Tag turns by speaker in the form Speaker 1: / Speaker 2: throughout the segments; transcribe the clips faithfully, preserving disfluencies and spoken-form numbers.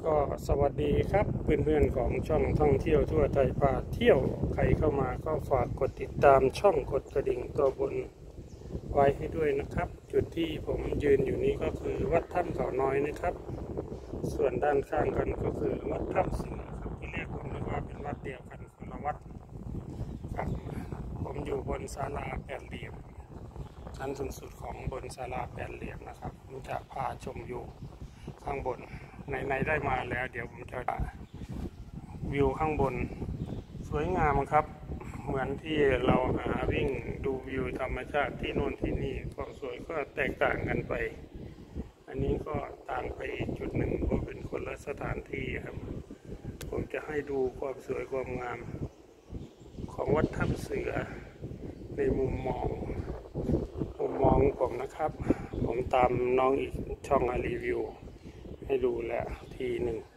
Speaker 1: ก็สวัสดีครับเพื่อนๆของช่องท่องเที่ยวทั่วไทยพาเที่ยวใครเข้ามาก็ฝากกดติดตามช่องกดกระดิ่งตัวบนไว้ให้ด้วยนะครับจุดที่ผมยืนอยู่นี้ก็คือวัดถ้ำเขาน้อยนะครับส่วนด้านข้างกันก็คือวัดถ้ำเสือครับที่เรียกผมนึกว่าเป็นวัดเดียวกันคนละวัดครับผมอยู่บนศาลาแปดเหลี่ยมชั้นสูงสุดของบนศาลาแปดเหลี่ยมนะครับผมจะพาชมอยู่ข้างบนในๆได้มาแล้วเดี๋ยวผมจะวิวข้างบนสวยงามครับเหมือนที่เราหาวิ่งดูวิวธรรมชาติที่โน่นที่นี่ความสวยก็แตกต่างกันไปอันนี้ก็ต่างไปอีกจุดหนึ่งเพราะเป็นคนละสถานที่ครับผมจะให้ดูความสวยความงามของวัดถ้ำเสือในมุมมองมุมมองผมนะครับผมตามน้องอีกช่องรีวิวให้ดูแล้วทีหนึ่ง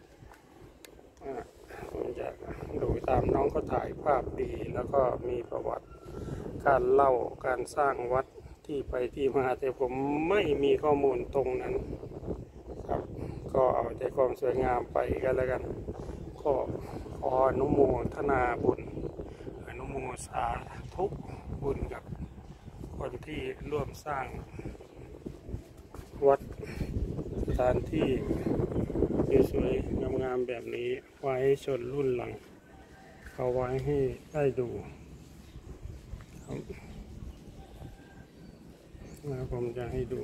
Speaker 1: ผมจะดูตามน้องเขาถ่ายภาพดีแล้วก็มีประวัติการเล่าการสร้างวัดที่ไปที่มาแต่ผมไม่มีข้อมูลตรงนั้นครับก็เอาใจความสวยงามไปกันแล้วกันก็ขออนุโมทนาบุญอนุโมสาธุบุญกับคนที่ร่วมสร้างวัดสถานที่สวยๆงามๆแบบนี้ไว้ชนรุ่นหลังเขาไว้ให้ได้ดูแล้วผมจะให้ดู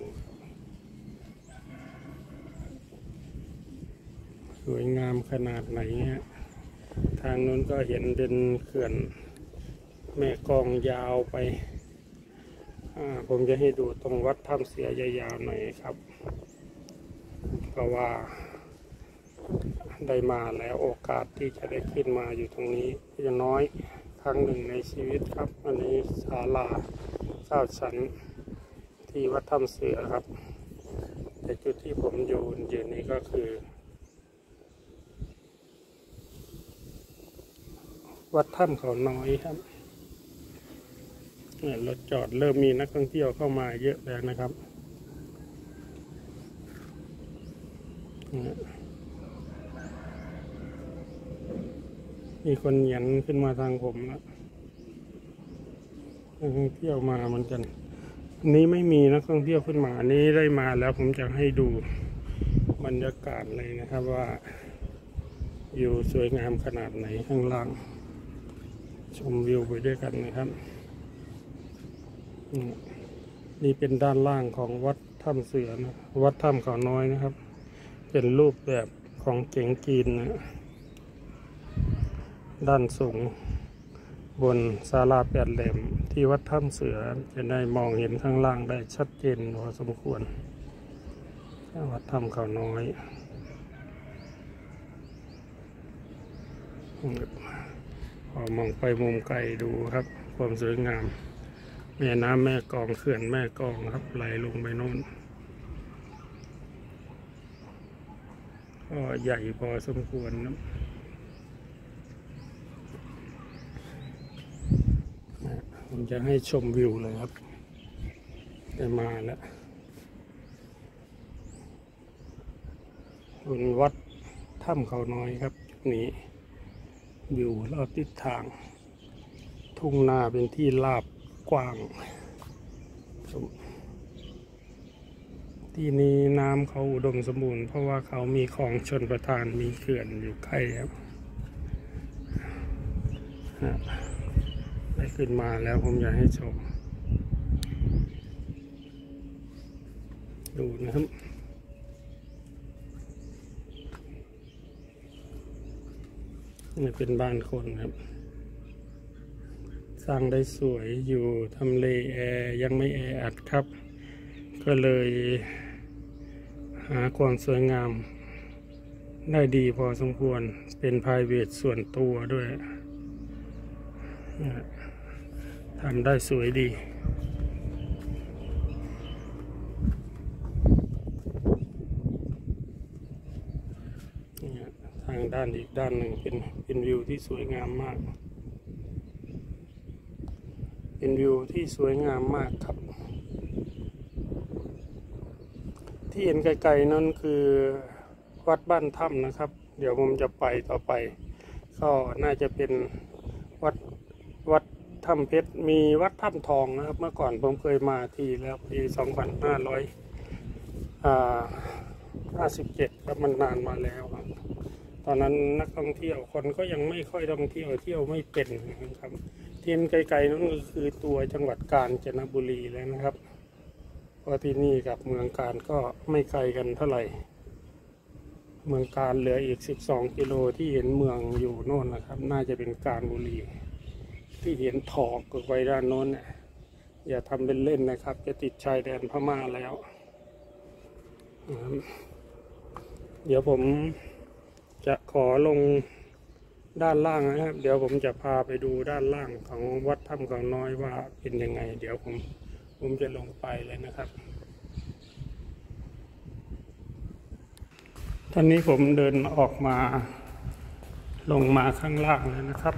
Speaker 1: สวยงามขนาดไหนเนี่ยทางนู้นก็เห็นเป็นเขื่อนแม่กลองยาวไปผมจะให้ดูตรงวัดถ้ำเสือยาวๆหน่อยครับเพราะว่าได้มาแล้วโอกาสที่จะได้ขึ้นมาอยู่ตรงนี้จะน้อยครั้งหนึ่งในชีวิตครับอันนี้ศาลาเก้าชั้นที่วัดถ้ำเสือครับแต่จุดที่ผมอยู่ยืนนี้ก็คือวัดถ้ำเขาน้อยครับรถจอดเริ่มมีนักท่องเที่ยวเข้ามาเยอะแล้วนะครับมีคนเหยียนขึ้นมาทางผมแล้วนักท่องเที่ยวมาเหมือนกันอันนี้ไม่มีนักท่องเที่ยวขึ้นมาอันนี้ได้มาแล้วผมจะให้ดูบรรยากาศเลยนะครับว่าอยู่สวยงามขนาดไหนข้างล่างชมวิวไปด้วยกันนะครับนี่เป็นด้านล่างของวัดถ้ำเสือนะวัดถ้ำเขาน้อยนะครับเป็นรูปแบบของเก๋งจีนนะด้านสูงบนศาลาแปดเหลี่ยมที่วัดถ้ำเสือจะได้มองเห็นข้างล่างได้ชัดเจนพอสมควรวัดถ้ำเขาน้อยพอมองไปมุมไกลดูครับความสวยงามแม่น้ำแม่กลองเขื่อนแม่กลองครับไหลลงไปโน่นก็ใหญ่พอสมควรนะผมจะให้ชมวิวเลยครับได้มาแล้วบนวัดถ้ำเขาน้อยครับจุดนี้วิวรอบทิศทางทุ่งนาเป็นที่ราบกว้างที่นี้น้ำเขาอุดมสมบูรณ์เพราะว่าเขามีคลองชลประทานมีเขื่อนอยู่ใกล้ครับได้ขึ้นมาแล้วผมอยากให้ชมดูนะครับนี่เป็นบ้านคนครับสร้างได้สวยอยู่ทำเลแอร์ยังไม่แออัดครับก็เลยหาความสวยงามได้ดีพอสมควรเป็น private ส่วนตัวด้วยทำได้สวยดีทางด้านอีกด้านหนึ่งเป็นเป็นวิวที่สวยงามมากเป็นวิวที่สวยงามมากครับที่เห็นไกลๆนั่นคือวัดบ้านถ้ำนะครับเดี๋ยวผมจะไปต่อไปก็น่าจะเป็นวัดวัดถ้ำเพชรมีวัดถ้ำทองนะครับเมื่อก่อนผมเคยมาทีแล้วปีสองพันห้าร้อยห้าสิบเจ็ดครับมันนานมาแล้วครับตอนนั้นนักท่องเที่ยวคนก็ยังไม่ค่อยท่องเที่ยวเที่ยวไม่เป็นนะครับที่ไกลๆนั่นก็คือตัวจังหวัดกาญจนบุรีแล้วนะครับเพราะที่นี่กับเมืองกาญก็ไม่ไกลกันเท่าไหร่เมืองกาญเหลืออีกสิบสองกิโลที่เห็นเมืองอยู่โน่นนะครับน่าจะเป็นกาญบุรีที่เห็นถอกไว้ด้านโน้นเนี่ยอย่าทำเป็นเล่นนะครับจะติดชายแดนพม่าแล้วเดี๋ยวผมจะขอลงด้านล่างนะครับเดี๋ยวผมจะพาไปดูด้านล่างของวัดถ้ำเขาน้อยว่าเป็นยังไงเดี๋ยวผมผมจะลงไปเลยนะครับตอนนี้ผมเดินออกมาลงมาข้างล่างเลยนะครับ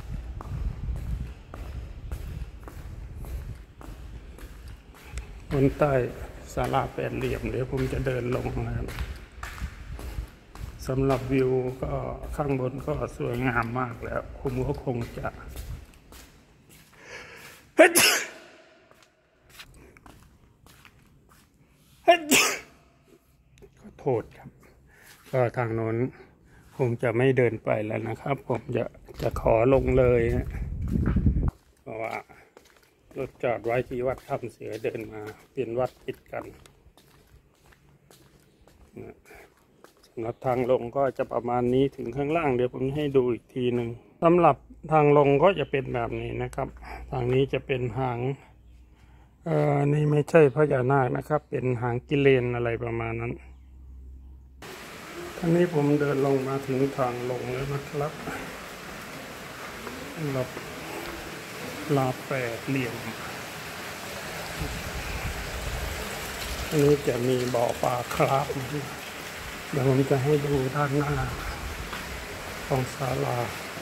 Speaker 1: บนใต้ศาลาแปดเหลี่ยมเดี๋ยวผมจะเดินลงนะครับสำหรับวิวก็ข้างบนก็สวยงามมากแล้วผมก็คงจะขอโทษครับก็ทางโน้นผมจะไม่เดินไปแล้วนะครับผมจะจะขอลงเลยนะเพราะว่ารถจอดไว้ที่วัดถ้ำเสือเดินมาเป็นวัดติดกันนะสำหรับทางลงก็จะประมาณนี้ถึงข้างล่างเดี๋ยวผมให้ดูอีกทีหนึ่งสำหรับทางลงก็จะเป็นแบบนี้นะครับทางนี้จะเป็นหางเอ่อนี่ไม่ใช่พญานาคนะครับเป็นหางกิเลนอะไรประมาณนั้นท่านี้ผมเดินลงมาถึงทางลงแล้วนะครับสำหรับลาแปดเหลี่ยมอันนี้จะมีบ่อปลาคราฟเดี๋ยวผมจะให้ดูด้านหน้าของศาลา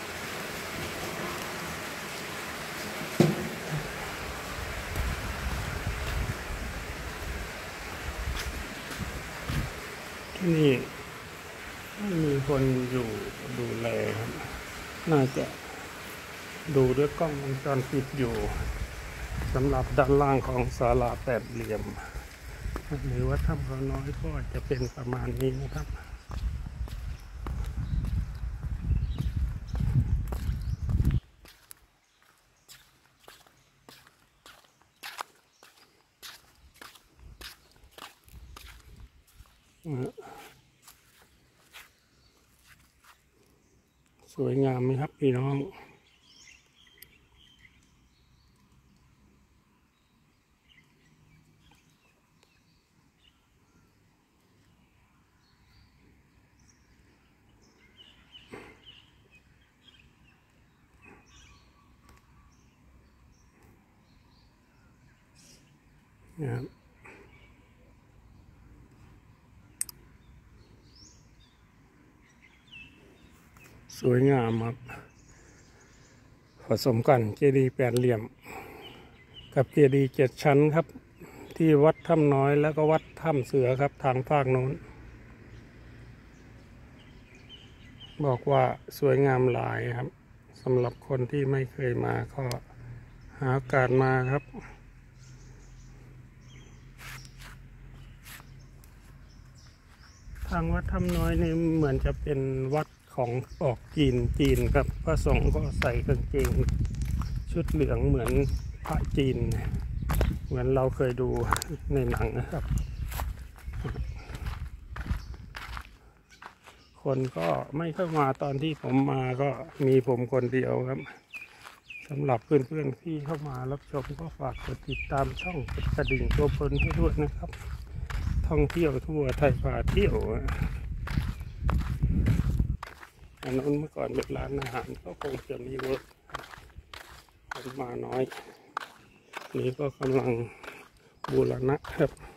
Speaker 1: ที่นี่ไม่มีคนอยู่ดูแลครับน่าจะดูด้วยกล้องวงจรปิดอยู่สำหรับด้านล่างของศาลาแปดเหลี่ยมหรือว่าถ้ำเขาน้อยก็จะเป็นประมาณนี้นะครับสวยงามไหมครับพี่น้องนะครับสวยงามครับผสมกันเจดีย์แปดเหลี่ยมกับเจดีย์เจ็ดชั้นครับที่วัดถ้ำน้อยแล้วก็วัดถ้ำเสือครับทางภาคโน้นบอกว่าสวยงามหลายครับสำหรับคนที่ไม่เคยมาก็หาโอกาสมาครับทางวัดถ้ำน้อยนี่เหมือนจะเป็นวัดของออกจีนจีนครับพระสงฆ์ก็ใส่กางเกงชุดเหลืองเหมือนพระจีนเหมือนเราเคยดูในหนังนะครับคนก็ไม่เข้ามาตอนที่ผมมาก็มีผมคนเดียวครับสำหรับเพื่อนๆที่เข้ามารับชมก็ฝากกดติดตามช่องกดกระดิ่งตัวบนให้ด้วยนะครับท่องเที่ยวทั่วไทยพาเที่ยวอันนั้นเมื่อก่อนเป็นร้านอาหารก็คงจะมีเวิร์กคนมาน้อยนี้ก็กำลังบูรณะครับ